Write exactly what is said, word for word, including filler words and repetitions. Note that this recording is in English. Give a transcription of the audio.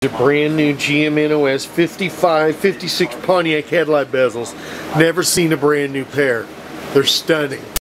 The brand new G M N O S fifty-five, fifty-six Pontiac headlight bezels. Never seen a brand new pair. They're stunning.